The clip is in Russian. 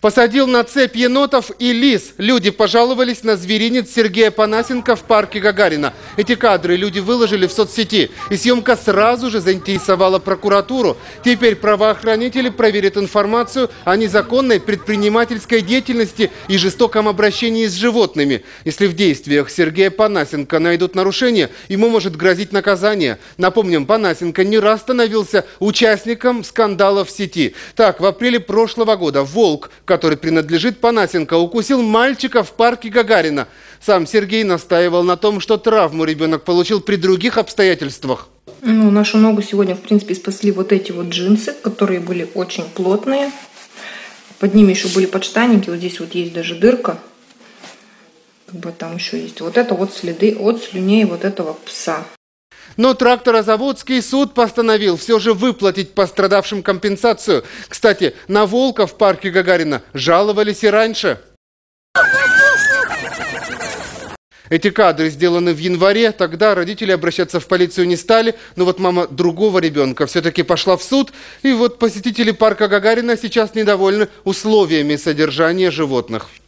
Посадил на цепь енотов и лис. Люди пожаловались на зверинец Сергея Панасенко в парке Гагарина. Эти кадры люди выложили в соцсети. И съемка сразу же заинтересовала прокуратуру. Теперь правоохранители проверят информацию о незаконной предпринимательской деятельности и жестоком обращении с животными. Если в действиях Сергея Панасенко найдут нарушения, ему может грозить наказание. Напомним, Панасенко не раз становился участником скандалов в сети. Так, в апреле прошлого года волк, который принадлежит Панасенко, укусил мальчика в парке Гагарина. Сам Сергей настаивал на том, что травму ребенок получил при других обстоятельствах. Нашу ногу сегодня, в принципе, спасли вот эти вот джинсы, которые были очень плотные. Под ними еще были подштанники. Вот здесь вот есть даже дырка. Там еще есть вот это вот следы от слюней вот этого пса. Но тракторозаводский суд постановил все же выплатить пострадавшим компенсацию. Кстати, на волка в парке Гагарина жаловались и раньше. Эти кадры сделаны в январе. Тогда родители обращаться в полицию не стали. Но вот мама другого ребенка все-таки пошла в суд. И вот посетители парка Гагарина сейчас недовольны условиями содержания животных.